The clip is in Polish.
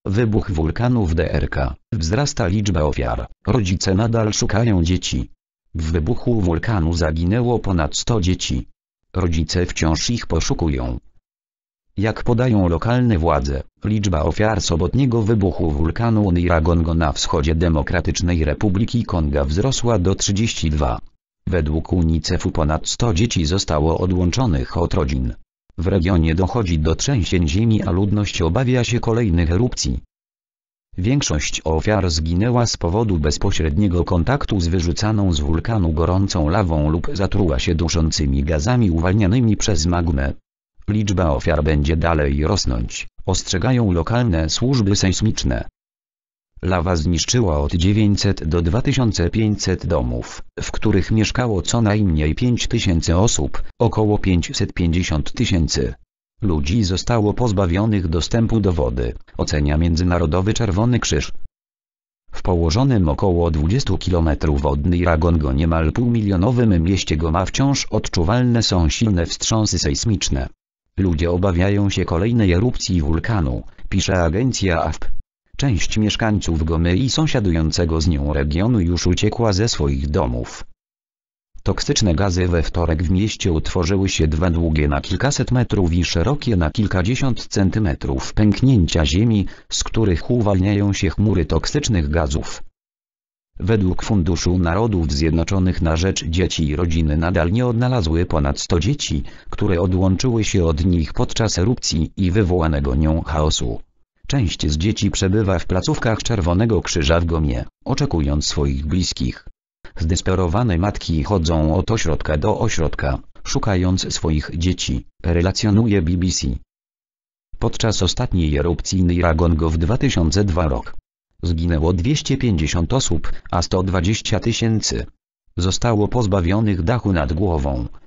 Wybuch wulkanu w DRK. Wzrasta liczba ofiar. Rodzice nadal szukają dzieci. W wybuchu wulkanu zaginęło ponad 100 dzieci. Rodzice wciąż ich poszukują. Jak podają lokalne władze, liczba ofiar sobotniego wybuchu wulkanu Nyiragongo na wschodzie Demokratycznej Republiki Konga wzrosła do 32. Według UNICEF-u ponad 100 dzieci zostało odłączonych od rodzin. W regionie dochodzi do trzęsień ziemi, a ludność obawia się kolejnych erupcji. Większość ofiar zginęła z powodu bezpośredniego kontaktu z wyrzucaną z wulkanu gorącą lawą lub zatruła się duszącymi gazami uwalnianymi przez magmę. Liczba ofiar będzie dalej rosnąć, ostrzegają lokalne służby sejsmiczne. Lawa zniszczyła od 900 do 2500 domów, w których mieszkało co najmniej 5000 osób, około 550 000 ludzi zostało pozbawionych dostępu do wody, ocenia Międzynarodowy Czerwony Krzyż. W położonym około 20 km od Nyiragongo niemal półmilionowym mieście Goma wciąż odczuwalne są silne wstrząsy sejsmiczne. Ludzie obawiają się kolejnej erupcji wulkanu, pisze agencja AFP. Część mieszkańców Gomy i sąsiadującego z nią regionu już uciekła ze swoich domów. Toksyczne gazy we wtorek w mieście utworzyły się dwa długie na kilkaset metrów i szerokie na kilkadziesiąt centymetrów pęknięcia ziemi, z których uwalniają się chmury toksycznych gazów. Według Funduszu Narodów Zjednoczonych na rzecz dzieci i rodziny nadal nie odnalazły ponad 100 dzieci, które odłączyły się od nich podczas erupcji i wywołanego nią chaosu. Część z dzieci przebywa w placówkach Czerwonego Krzyża w Gomie, oczekując swoich bliskich. Zdesperowane matki chodzą od ośrodka do ośrodka, szukając swoich dzieci, relacjonuje BBC. Podczas ostatniej erupcji Nyiragongo w 2002 roku zginęło 250 osób, a 120 000 zostało pozbawionych dachu nad głową,